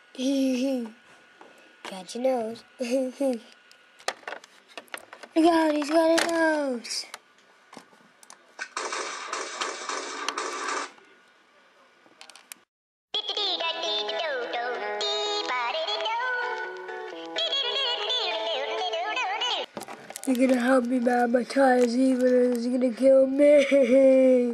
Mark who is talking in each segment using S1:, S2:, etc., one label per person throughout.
S1: Got your nose. Look out, he's got a nose. You're gonna help me, man. My tire's evil and it's gonna kill me.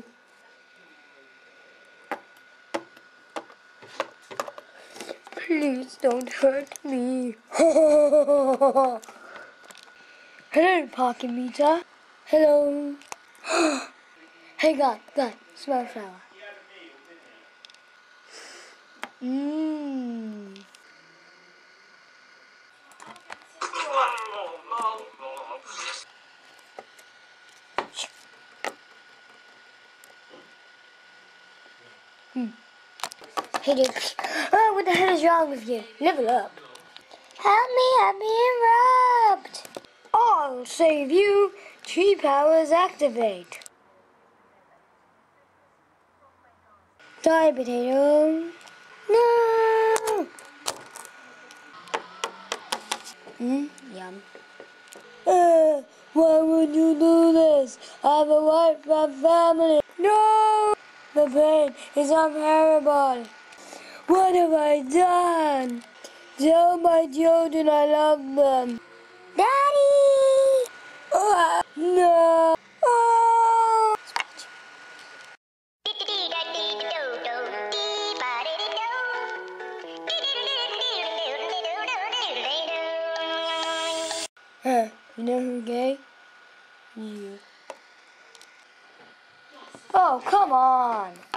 S1: Please don't hurt me. Hello, parking meter. Hello. Hey, God, smell a flower. Mmm. Hey, dude. Oh, what the hell is wrong with you? Level up. Help me, I'm being robbed. I'll save you. Tree powers activate. Die, potato. No. Yum. Why would you do this? I have a wife and family. No. The pain is unbearable. What have I done? Tell my children I love them. Daddy! No! Oh! You know who's gay? You. Oh, come on!